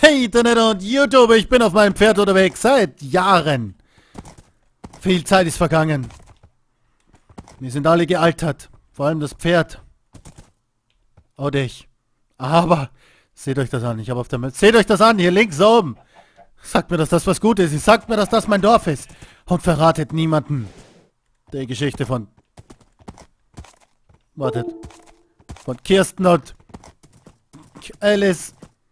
Hey Internet und YouTube, ich bin auf meinem Pferd unterwegs seit Jahren. Viel Zeit ist vergangen. Wir sind alle gealtert. Vor allem das Pferd. Oder ich. Aber, seht euch das an. Ich habe auf der Mütze. Seht euch das an, hier links oben. Sagt mir, dass das was Gutes ist. Sagt mir, dass das mein Dorf ist. Und verratet niemanden die Geschichte von... Wartet. Von Kirsten und... Alice.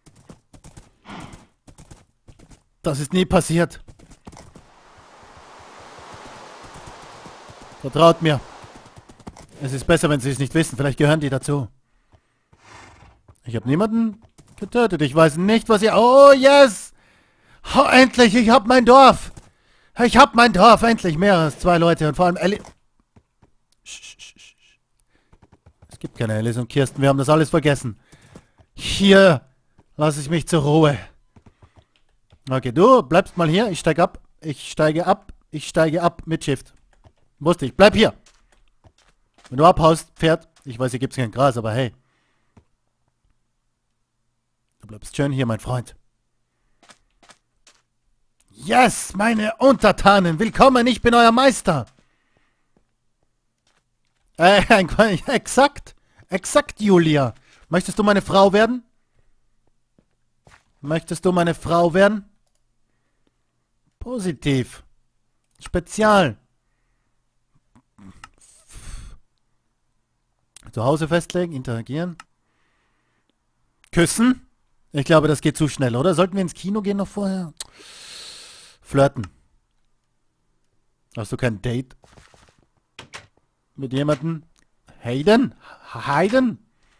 Das ist nie passiert. Vertraut mir. Es ist besser, wenn sie es nicht wissen. Vielleicht gehören die dazu. Ich habe niemanden getötet. Ich weiß nicht, was ihr... Oh, yes! Oh, endlich! Ich habe mein Dorf! Ich habe mein Dorf! Endlich! Mehr als 2 Leute und vor allem Alice... Es gibt keine Alice und Kirsten. Wir haben das alles vergessen. Hier lasse ich mich zur Ruhe. Okay, du bleibst mal hier. Ich steige ab. Ich steige ab. Ich steige ab mit Shift. Wusste ich. Bleib hier. Wenn du abhaust, Pferd. Ich weiß, hier gibt es kein Gras, aber hey. Du bleibst schön hier, mein Freund. Yes, meine Untertanen. Willkommen, ich bin euer Meister. Exakt. Exakt, Julia. Möchtest du meine Frau werden? Möchtest du meine Frau werden? Positiv. Spezial. Zu Hause festlegen, interagieren. Küssen? Ich glaube, das geht zu schnell, oder? Sollten wir ins Kino gehen noch vorher? Flirten. Hast du kein Date? Mit jemandem? Hayden? Hayden?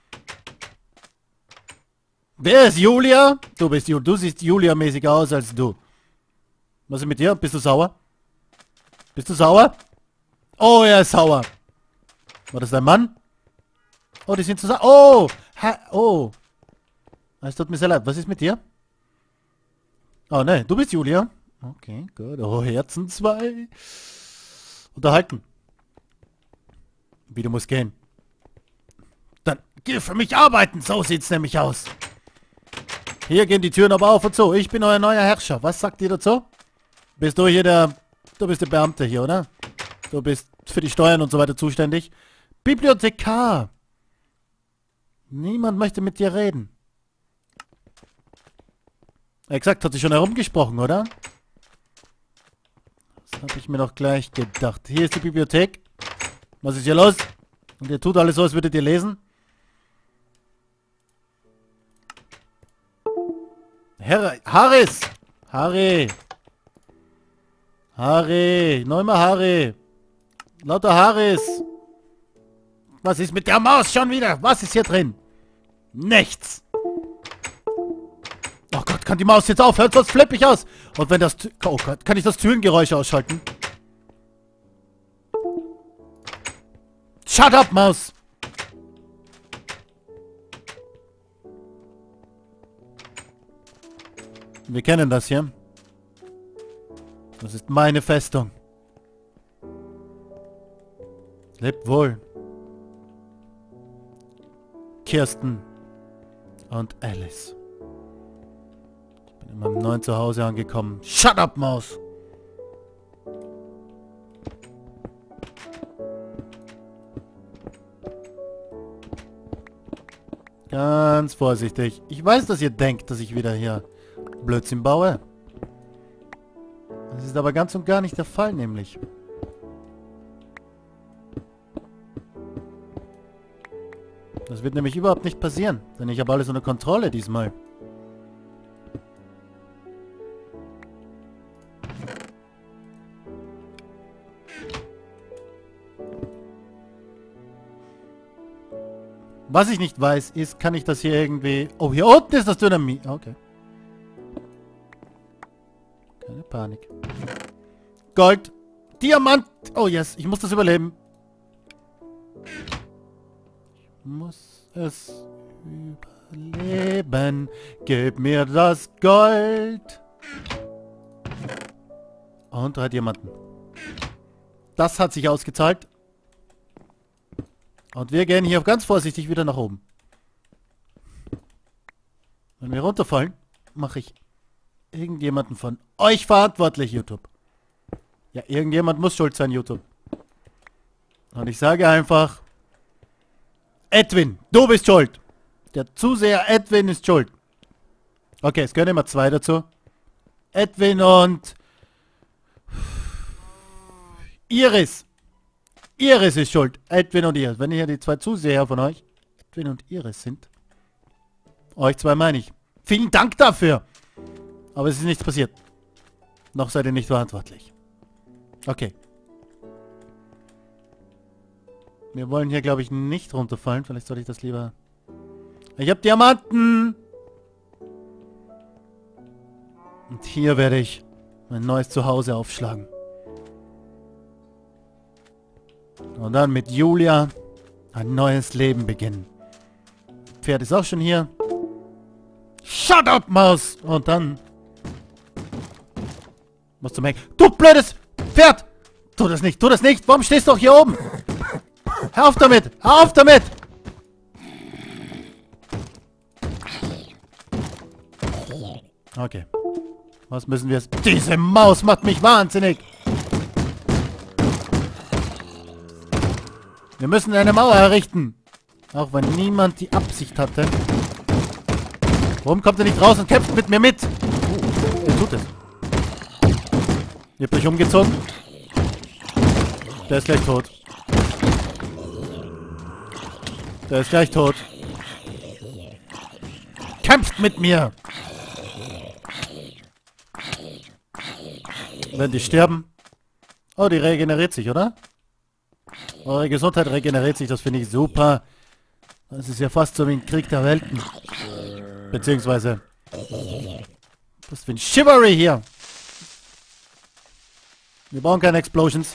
Wer ist Julia? Du bist Julia. Du siehst Julia-mäßiger aus als du. Was ist mit dir? Bist du sauer? Bist du sauer? Oh, er ist sauer. War das dein Mann? Oh, die sind zusammen. Oh! Oh! Es tut mir sehr leid. Was ist mit dir? Oh, ne. Du bist Julia. Okay, gut. Oh, Herzen 2. Unterhalten. Wie, du musst gehen. Dann geh für mich arbeiten. So sieht's nämlich aus. Hier gehen die Türen aber auf und zu. Ich bin euer neuer Herrscher. Was sagt ihr dazu? Bist du hier der... Du bist der Beamte hier, oder? Du bist für die Steuern und so weiter zuständig. Bibliothekar. Niemand möchte mit dir reden. Exakt, hat sich schon herumgesprochen, oder? Das habe ich mir doch gleich gedacht. Hier ist die Bibliothek. Was ist hier los? Und ihr tut alles so, als würdet ihr lesen. Herr Harris! Harry! Harry! Neumer Harry! Lauter Harris! Was ist mit der Maus schon wieder? Was ist hier drin? Nichts! Oh Gott, kann die Maus jetzt aufhören, sonst flippe ich aus! Und wenn das... Oh Gott, kann ich das Türengeräusch ausschalten? Shut up, Maus! Wir kennen das hier. Das ist meine Festung. Lebt wohl. Kirsten und Alice. Ich bin in meinem neuen Zuhause angekommen. Shut up, Maus! Ganz vorsichtig. Ich weiß, dass ihr denkt, dass ich wieder hier Blödsinn baue. Das ist aber ganz und gar nicht der Fall, nämlich. Das wird nämlich überhaupt nicht passieren, denn ich habe alles unter Kontrolle diesmal. Was ich nicht weiß, ist, kann ich das hier irgendwie... Oh, hier unten ist das Dynamit. Okay. Keine Panik. Gold. Diamant. Oh, yes. Ich muss das überleben. Ich muss es überleben. Gib mir das Gold. Und 3 Diamanten. Das hat sich ausgezahlt. Und wir gehen hier ganz vorsichtig wieder nach oben. Wenn wir runterfallen, mache ich irgendjemanden von euch verantwortlich, YouTube. Ja, irgendjemand muss schuld sein, YouTube. Und ich sage einfach, Edwin, du bist schuld. Der Zuseher Edwin ist schuld. Okay, es gehören immer zwei dazu. Edwin und Iris. Iris ist schuld. Edwin und Iris. Wenn hier die zwei Zuseher von euch, Edwin und Iris sind. Euch zwei meine ich. Vielen Dank dafür. Aber es ist nichts passiert. Noch seid ihr nicht verantwortlich. Okay. Wir wollen hier, glaube ich, nicht runterfallen. Vielleicht sollte ich das lieber... Ich habe Diamanten! Und hier werde ich mein neues Zuhause aufschlagen. Und dann mit Julia ein neues Leben beginnen. Pferd ist auch schon hier. Shut up, Maus! Und dann... Was zum Heck? Du blödes Pferd! Tu das nicht, tu das nicht! Warum stehst du doch hier oben? Hör auf damit! Hör auf damit! Okay. Was müssen wir jetzt... Diese Maus macht mich wahnsinnig! Wir müssen eine Mauer errichten. Auch wenn niemand die Absicht hatte. Warum kommt er nicht raus und kämpft mit mir mit? Er tut es. Ihr habt euch umgezogen. Der ist gleich tot. Der ist gleich tot. Kämpft mit mir! Wenn die sterben... Oh, die regeneriert sich, oder? Eure Gesundheit regeneriert sich, das finde ich super. Das ist ja fast so wie ein Krieg der Welten. Beziehungsweise... Was für ein Chivalry hier! Wir brauchen keine Explosions.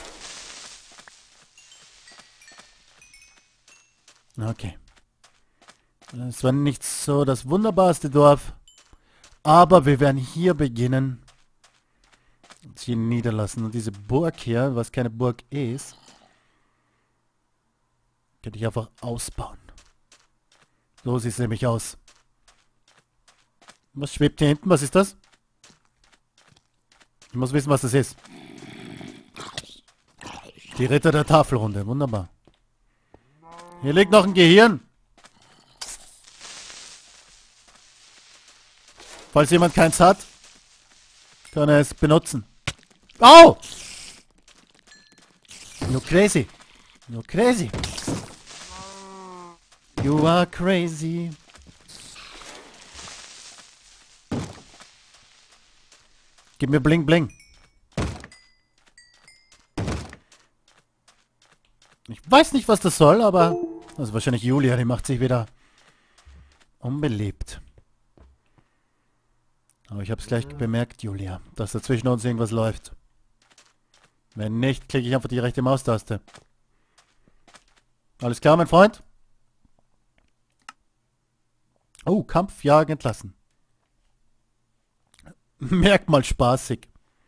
Okay. Es war nicht so das wunderbarste Dorf. Aber wir werden hier beginnen. Uns hier niederlassen. Und diese Burg hier, was keine Burg ist, könnte ich einfach ausbauen. So sieht es nämlich aus. Was schwebt hier hinten? Was ist das? Ich muss wissen, was das ist. Die Ritter der Tafelrunde. Wunderbar. Hier liegt noch ein Gehirn. Falls jemand keins hat, kann er es benutzen. Oh! You're crazy. You're crazy. You are crazy. Gib mir Bling Bling. Ich weiß nicht, was das soll, aber... Das ist wahrscheinlich Julia, die macht sich wieder unbeliebt. Aber ich habe es gleich bemerkt, Julia, dass da zwischen uns irgendwas läuft. Wenn nicht, klicke ich einfach die rechte Maustaste. Alles klar, mein Freund? Oh, Kampfjagen entlassen. Merkmal spaßig.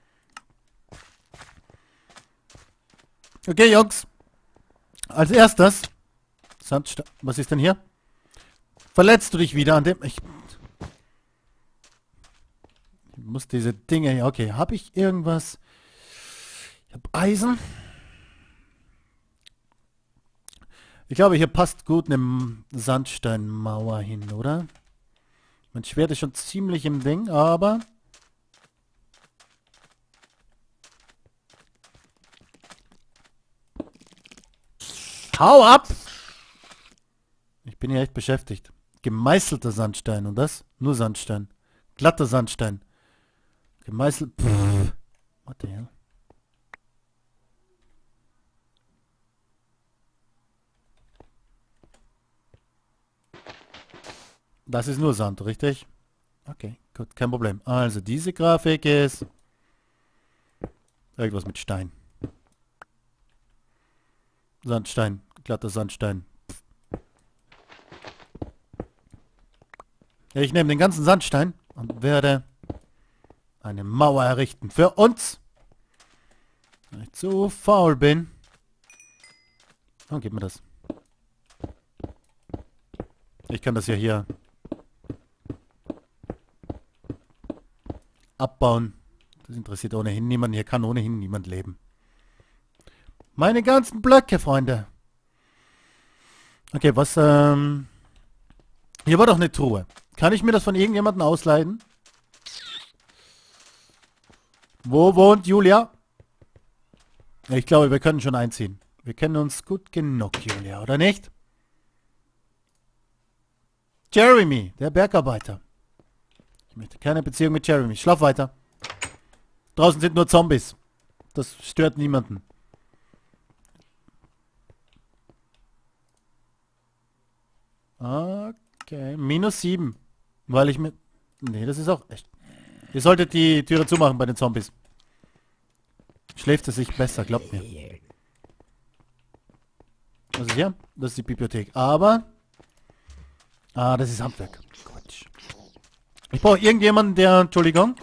Okay, Jungs. Als erstes... Was ist denn hier? Verletzt du dich wieder an dem... Ich muss diese Dinge hier... Okay, habe ich irgendwas... Ich habe Eisen. Ich glaube, hier passt gut eine Sandsteinmauer hin, oder? Mein Schwert ist schon ziemlich im Ding, aber... Hau ab! Ich bin hier echt beschäftigt. Gemeißelter Sandstein und das? Nur Sandstein. Glatter Sandstein. Gemeißelt... Pff. What the hell? Das ist nur Sand, richtig? Okay, gut, kein Problem. Also diese Grafik ist... Irgendwas mit Stein. Sandstein, glatter Sandstein. Ich nehme den ganzen Sandstein und werde eine Mauer errichten für uns. Wenn ich zu faul bin. Oh, gib mir das. Ich kann das ja hier Abbauen. Das interessiert ohnehin niemanden. Hier kann ohnehin niemand leben. Meine ganzen Blöcke, Freunde. Okay, was, hier war doch eine Truhe. Kann ich mir das von irgendjemandem ausleihen? Wo wohnt Julia? Ich glaube, wir können schon einziehen. Wir kennen uns gut genug, Julia, oder nicht? Jeremy, der Bergarbeiter. Ich möchte keine Beziehung mit Jeremy. Schlaf weiter. Draußen sind nur Zombies. Das stört niemanden. Okay, -7. Weil ich mit... Nee, das ist auch echt... Ihr solltet die Türe zumachen bei den Zombies. Schläft es sich besser, glaubt mir. Was ist hier? Das ist die Bibliothek. Aber... Ah, das ist Handwerk. Quatsch. Ich brauche irgendjemanden, der... Entschuldigung.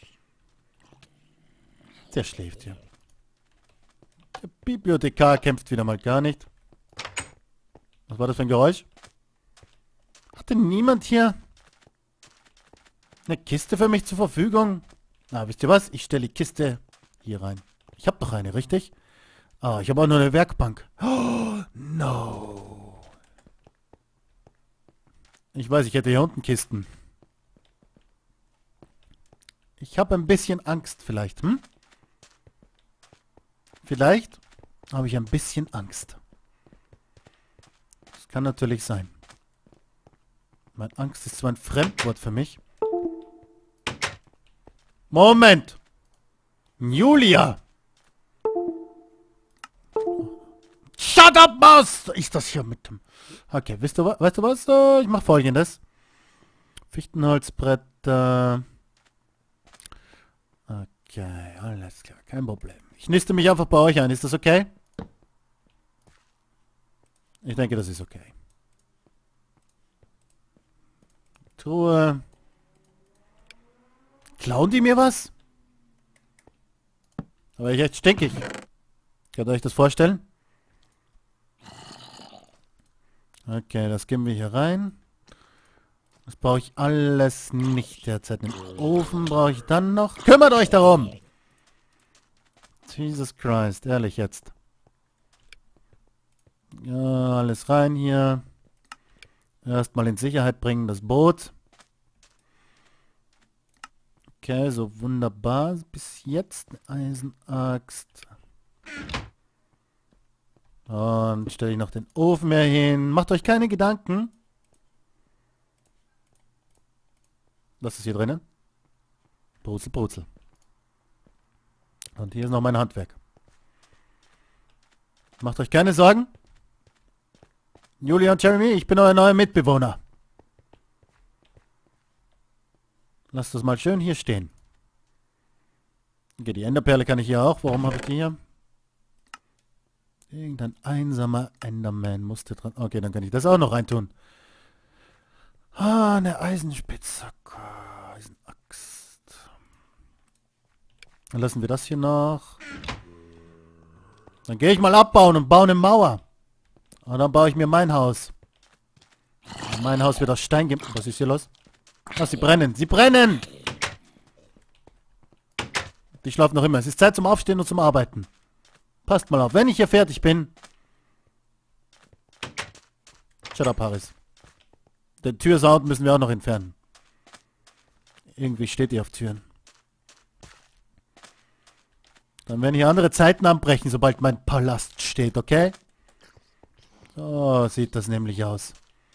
Der schläft hier. Der Bibliothekar kämpft wieder mal gar nicht. Was war das für ein Geräusch? Hatte niemand hier eine Kiste für mich zur Verfügung? Na, wisst ihr was? Ich stelle die Kiste hier rein. Ich habe doch eine, richtig? Ah, ich habe auch nur eine Werkbank. Oh, no. Ich weiß, ich hätte hier unten Kisten. Ich habe ein bisschen Angst vielleicht, hm? Vielleicht habe ich ein bisschen Angst. Das kann natürlich sein. Mein Angst ist zwar ein Fremdwort für mich. Moment! Julia! Shut up, Maus! Ist das hier mit dem... Okay, weißt du was? Ich mache Folgendes. Fichtenholzbretter. Okay, alles klar, kein Problem. Ich niste mich einfach bei euch ein. Ist das okay? Ich denke, das ist okay. Truhe. Klauen die mir was? Aber ich echt stinkig. Könnt ihr euch das vorstellen? Okay, das geben wir hier rein. Das brauche ich alles nicht derzeit. Den Ofen brauche ich dann noch. Kümmert euch darum! Jesus Christ, ehrlich jetzt. Ja, alles rein hier. Erstmal in Sicherheit bringen, das Boot. Okay, so wunderbar. Bis jetzt eine Eisenaxt. Und stelle ich noch den Ofen mehr hin. Macht euch keine Gedanken. Was ist hier drinnen? Brutzel, Brutzel. Und hier ist noch mein Handwerk. Macht euch keine Sorgen. Julia und Jeremy, ich bin euer neuer Mitbewohner. Lasst das mal schön hier stehen. Okay, die Enderperle kann ich hier auch. Warum habe ich die hier? Irgendein einsamer Enderman musste dran. Okay, dann kann ich das auch noch reintun. Ah, eine Eisenspitzhacke. Eisenaxt. Dann lassen wir das hier noch. Dann gehe ich mal abbauen und baue eine Mauer. Und dann baue ich mir mein Haus. Und mein Haus wird aus Stein geben. Was ist hier los? Ach, sie brennen. Sie brennen! Die schlafen noch immer. Es ist Zeit zum Aufstehen und zum Arbeiten. Passt mal auf. Wenn ich hier fertig bin... Shut up, Harris. Den Türsound müssen wir auch noch entfernen. Irgendwie steht ihr auf Türen. Dann werden hier andere Zeiten anbrechen, sobald mein Palast steht, okay? So sieht das nämlich aus.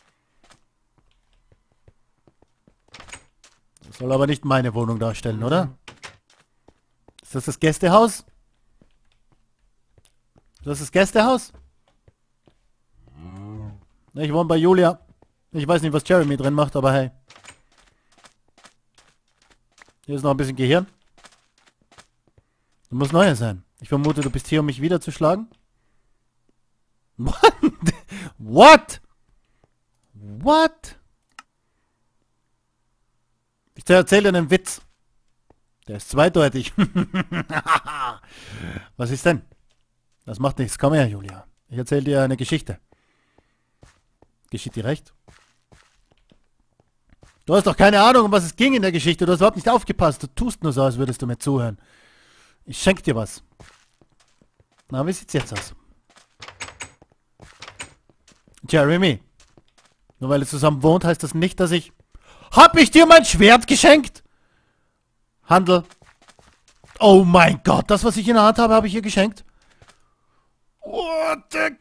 Das soll aber nicht meine Wohnung darstellen, oder? Ist das das Gästehaus? Ist das das Gästehaus? Ich wohne bei Julia. Ich weiß nicht, was Jeremy drin macht, aber hey. Hier ist noch ein bisschen Gehirn. Du musst neuer sein. Ich vermute, du bist hier, um mich wieder zu schlagen. What? What? Ich erzähle dir einen Witz. Der ist zweideutig. Was ist denn? Das macht nichts. Komm her, Julia. Ich erzähle dir eine Geschichte. Geschieht dir recht? Du hast doch keine Ahnung, um was es ging in der Geschichte. Du hast überhaupt nicht aufgepasst. Du tust nur so, als würdest du mir zuhören. Ich schenk dir was. Na, wie sieht's jetzt aus? Jeremy. Nur weil ihr zusammen wohnt, heißt das nicht, dass ich... Hab ich dir mein Schwert geschenkt? Handel. Oh mein Gott, das, was ich in der Hand habe, habe ich ihr geschenkt. Oh, der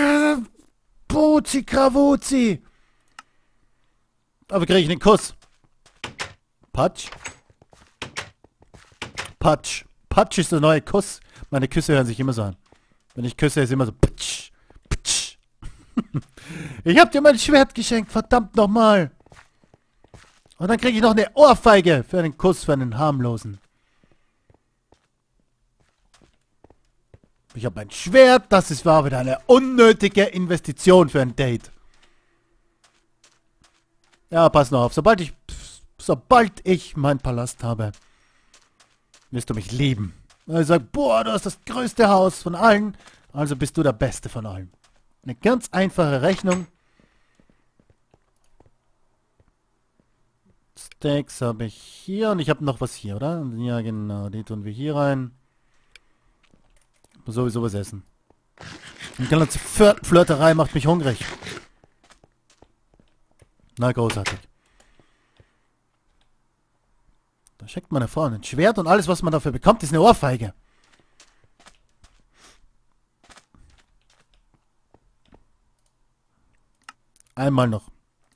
Buzi Krawuzi. Aber kriege ich einen Kuss? Patsch. Patsch. Patsch ist der neue Kuss. Meine Küsse hören sich immer so an. Wenn ich küsse, ist immer so patsch. Patsch. Ich hab dir mein Schwert geschenkt, verdammt nochmal. Und dann kriege ich noch eine Ohrfeige für einen Kuss, für einen harmlosen. Ich habe ein Schwert, war wieder eine unnötige Investition für ein Date. Ja, pass noch auf. Sobald ich meinen Palast habe, wirst du mich lieben. Ich sag, boah, du hast das größte Haus von allen, also bist du der Beste von allen. Eine ganz einfache Rechnung. Steaks habe ich hier und ich habe noch was hier, oder? Ja, genau, die tun wir hier rein. Muss sowieso was essen. Die ganze Flirterei macht mich hungrig. Na, großartig. Da schenkt meine Frau ein Schwert und alles, was man dafür bekommt, ist eine Ohrfeige. Einmal noch.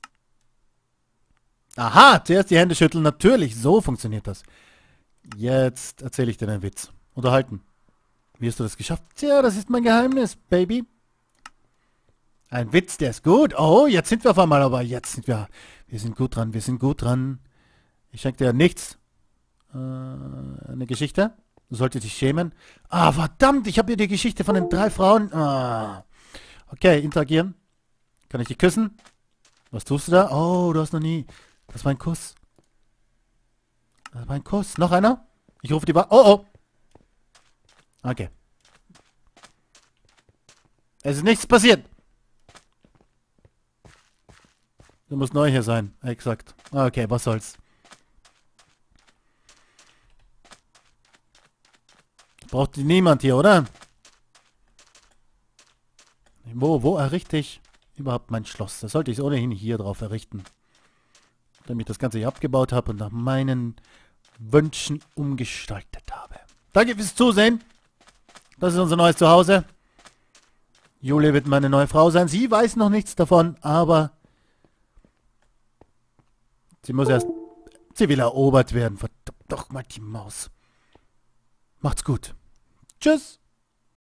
Aha, zuerst die Hände schütteln. Natürlich, so funktioniert das. Jetzt erzähle ich dir einen Witz. Unterhalten. Wie hast du das geschafft? Tja, das ist mein Geheimnis, Baby. Ein Witz, der ist gut. Oh, jetzt sind wir auf einmal, aber jetzt sind wir... Wir sind gut dran, wir sind gut dran. Ich schenke dir nichts. Eine Geschichte? Du solltest dich schämen. Ah, verdammt, ich habe hier die Geschichte von den 3 Frauen. Ah. Okay, interagieren. Kann ich dich küssen? Was tust du da? Oh, du hast noch nie... Das war ein Kuss. Das war ein Kuss. Noch einer? Ich rufe die Wahl. Oh, oh. Okay. Es ist nichts passiert. Du musst neu hier sein. Exakt. Okay, was soll's. Braucht niemand hier, oder? Wo errichte ich überhaupt mein Schloss? Das sollte ich ohnehin hier drauf errichten. Damit ich das Ganze hier abgebaut habe und nach meinen Wünschen umgestaltet habe. Danke fürs Zusehen. Das ist unser neues Zuhause. Julia wird meine neue Frau sein. Sie weiß noch nichts davon, aber sie will erobert werden. Verdammt doch mal die Maus. Macht's gut. Tschüss.